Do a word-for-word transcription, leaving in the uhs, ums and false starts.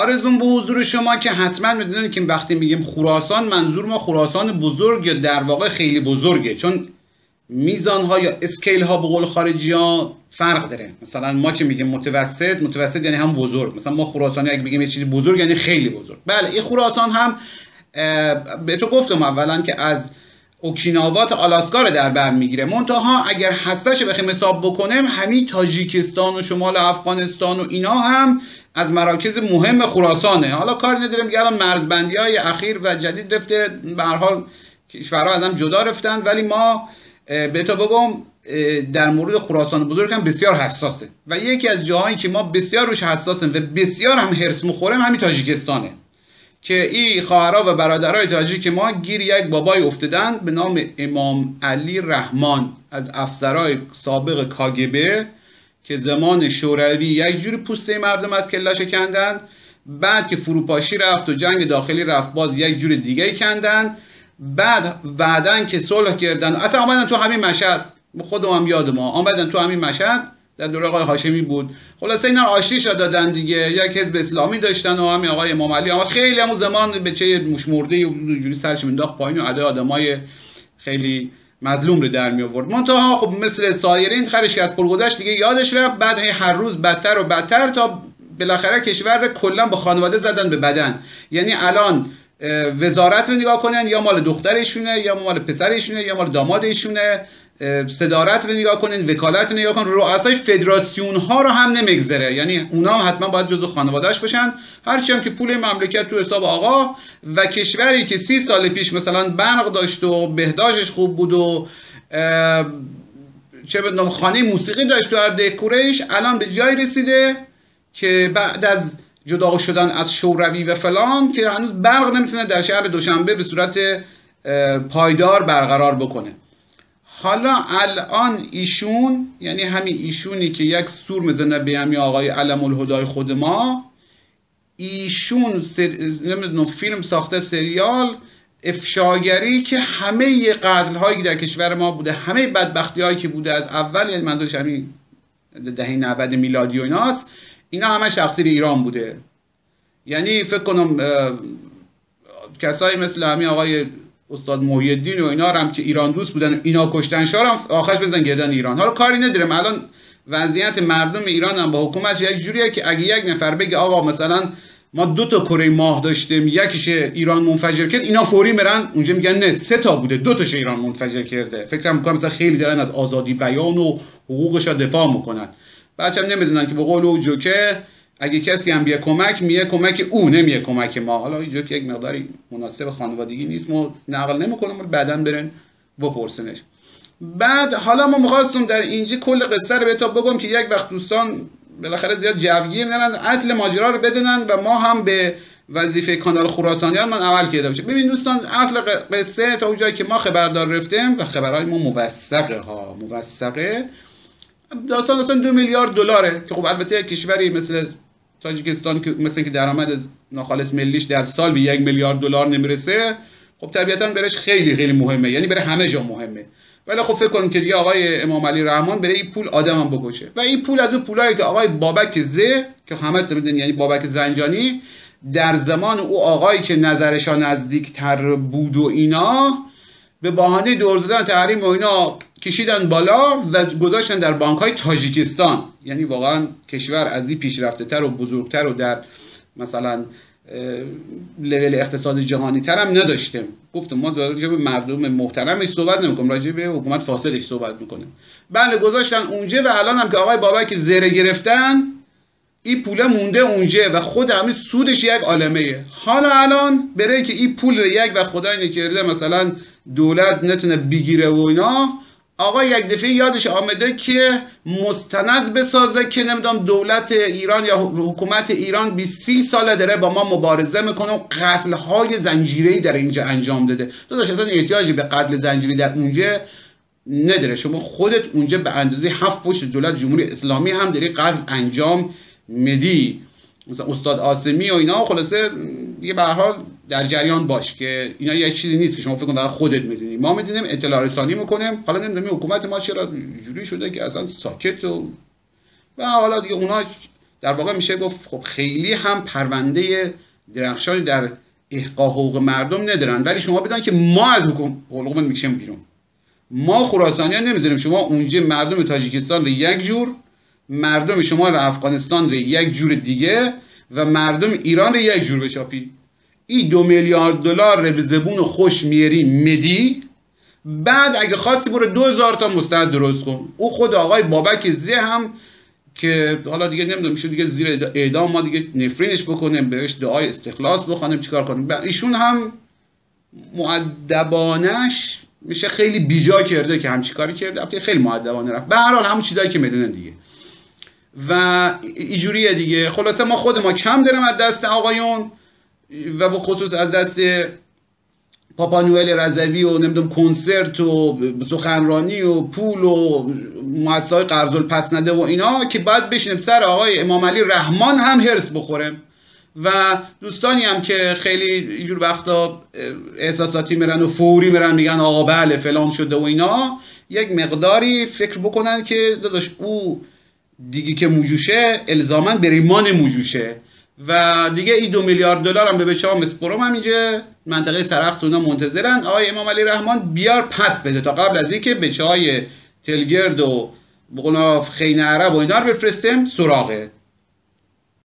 آرزون به حضور شما که حتما میدونید که وقتی میگیم خراسان منظور ما خراسان بزرگ یا در واقع خیلی بزرگه، چون میزان ها یا اسکیل ها به قول خارجی ها فرق داره. مثلا ما که میگیم متوسط، متوسط یعنی هم بزرگ. مثلا ما خراسانی اگه بگیم یه چیزی بزرگ یعنی خیلی بزرگ. بله این خراسان هم به تو گفتم اولا که از اوکیناوا تا آلاسکا رو در بر میگیره. منتها اگر هستش بخیم حساب بکنیم همین تاجیکستان و شمال افغانستان و اینا هم از مراکز مهم خراسانه. حالا کاری نداریم که الان مرزبندی‌های اخیر و جدید رفته، به هر حال کشورها از هم جدا رفتن، ولی ما به تو بگم در مورد خراسان بزرگ هم بسیار حساسه و یکی از جاهایی که ما بسیار روش حساسیم و بسیار هم هرس می‌خوریم همین تاجیکستانه که این خواهرها و برادرای تاجیک ما گیر یک بابای افتادن به نام امام علی رحمان از افسرهای سابق کاگبه که زمان شوروی یک جوری پوسته مردم از کله‌اش کندند، بعد که فروپاشی رفت و جنگ داخلی رفت باز یک جور دیگه کندند، بعد بعدن که صلح کردن اصلا آمدن تو همین مشهد، خودم هم یادم آمدن تو همین مشهد در دوره آقای هاشمی بود. خلاصه اینا آشتیش دادن دیگه، یک حزب اسلامی داشتن و همین آقای امام علی آمد خیلی همون زمان به چه مشمرده و جوری سرش انداخت پایین و ادای آدمای خیلی مظلوم رو در می آورد. منتها خب مثل سایرین خرش که از پرگذشت دیگه یادش رفت، بعد هر روز بدتر و بدتر تا بالاخره کشور رو کلا با خانواده زدن به بدن. یعنی الان وزارت رو نگاه کنن یا مال دخترشونه یا مال پسرشونه یا مال دامادشونه، صدارت رو نگاه کنین، وکالت رو نگاه کنین، رؤسای فدراسیون ها رو هم نمیگذره، یعنی اونا هم حتما باید جزو خانواده‌اش باشن. هرچی هم که پول مملکت تو حساب آقا و کشوری که سی سال پیش مثلا برق داشت و بهداشتش خوب بود و چه بدونم خانه موسیقی داشت تو هر دکورش، الان به جای رسیده که بعد از جدا شدن از شوروی و فلان که هنوز برق نمیتونه در شهر دوشنبه به صورت پایدار برقرار بکنه. حالا الان ایشون، یعنی همین ایشونی که یک سور میزنه به همین آقای علم الهدای خود ما، ایشون سر... نمیدونم فیلم ساخته، سریال افشاگری که همه قتل هایی که در کشور ما بوده، همه بدبختی هایی که بوده از اول، یعنی منظورش همین دهه نود میلادی و ایناست، اینا همه شخصی ایران بوده. یعنی فکر کنم کسایی مثل همین آقای استاد محی الدین و اینا هم که ایران دوست بودن، اینا کشتن شاه هم آخرش بزن گردن ایران. حالا کاری ندارم، الان وضعیت مردم ایران هم با حکومت یک جوریه که اگه یک نفر بگه آقا مثلا ما دو تا کره ماه داشتیم یکیش ایران منفجر کرد، اینا فوری میرن اونجا میگن نه سه تا بوده دو تاش ایران منفجر کرده. فکر میکنم مثلا خیلی دارن از آزادی بیان و حقوقش دفاع میکنن. بچه‌م نمیدونن که به قول او جوکه اگه کسی هم بیه کمک میه کمک او نمیه کمک ما. حالا اینجا که یک مقداری مناسب خانوادگی نیست ما نقل نمیکنم، بعداً برن بپرسنش. بعد حالا ما می‌خواستم در اینجا کل قصه رو بهتون بگم که یک وقت دوستان بالاخره زیاد جوگیر نرن، اصل ماجرا رو بدونن و ما هم به وظیفه کانال خراسانیان من عمل کرده باشه. ببین دوستان، اصل قصه تا اونجایی که ما خبردار رفتیم و خبرهای ما موثقه ها موثقه داستان اصلا دو میلیارد دلاره که خب البته کشوری مثل تاجیکستان که مثلا که درآمد ناخالص ملیش در سال به یک میلیارد دلار نمیرسه، خب طبیعتاً برش خیلی خیلی مهمه، یعنی برای همه جا مهمه. ولی خب فکر کنم که دیگه آقای امام علی رحمان برای این پول آدم هم بکشه و این پول از اون پولایی که آقای بابک زه که همه میدونن یعنی بابک زنجانی در زمان او آقایی که نظرشان نزدیکتر بود و اینا به بهانه دور زدن تحریم و اینا کشیدن بالا و گذاشتن در بانک‌های تاجیکستان. یعنی واقعا کشور از این پیشرفته‌تر و بزرگتر و در مثلا لول اقتصاد جهانی تر هم نداشتیم. گفتم ما راجع به مردم محترمش صحبت نمی‌کنیم، راجع به حکومت فاسدش صحبت می‌کنیم. بله گذاشتن اونجا و الان هم که آقای بابک زره گرفتن این پول مونده اونجا و خود همین سودش یک عالمه. حالا الان برای که این پول یک و خدای نکرده مثلا دولت نتونه بگیره و اینا، آقا یک دفعه یادش آمده که مستند بسازه که نمیدونم دولت ایران یا حکومت ایران بیست ساله داره با ما مبارزه میکنه و قتل های زنجیره‌ای در اینجا انجام داده. داداش اصلا احتیاجی به قتل زنجیری در اونجا نداره، شما خودت اونجا به اندازه هفت پشت دولت جمهوری اسلامی هم داری قتل انجام میدی، مثلا استاد آسمی و اینا. خلاصه دیگه به هر حال در جریان باش که اینا یک چیزی نیست که شما فکر کنید خودت میدونی، ما میدونیم، اطلاع رسانی میکنیم. حالا نمیدونم حکومت ما چرا جوری شده که اصلا ساکت و و حالا دیگه اونا در واقع میشه گفت خب خیلی هم پرونده درخشانی در احقاق حقوق مردم ندارن، ولی شما بدان که ما از حقوقمون میکشیم بیرون. ما خراسانیان نمیذاریم شما اونجا مردم تاجیکستان رو یک جور، مردم شمال افغانستان رو یک جور دیگه و مردم ایران رو یک جور بشاپی. این دو میلیارد دلار رو به زبون خوش میاری مدی، بعد اگه خواستی برو دو هزار تا مستند درست کن. او خود آقای بابک زی هم که حالا دیگه نمیدونم میشه دیگه زیر اعدام ما دیگه نفرینش بکنیم، بهش دعای استخلاص بخوانیم، چیکار کنیم. ایشون هم مؤدبانش میشه خیلی بیجا کرده که همچی کاری کرده، البته خیلی مؤدبانه رفت. به هر حال همون چیزایی که میدونن دیگه و اینجوریه دیگه. خلاصه ما خود ما کم داریم از دست آقایون و به خصوص از دست پاپا نوئل رضوی و نمیدونم کنسرت و سخنرانی و پول و مؤسسه‌های قرض الپسنده و اینا که بعد بشینیم سر آقای امام علی رحمان هم هرس بخوریم. و دوستانی هم که خیلی اینجور وقتا احساساتی میرن و فوری میرن میگن آقا بله فلان شده و اینا، یک مقداری فکر بکنن که داداش او دیگه که موجوشه الزاماً بریمان موجوشه و دیگه این دو میلیارد دلار هم به بچه ها مسپرم هم اینجا منطقه سرخس اونا منتظرن آقای امام علی رحمان بیار پس بده تا قبل از اینکه بچه های تلگرد و بقول خیلی عرب و اینا رو بفرستیم سراغه.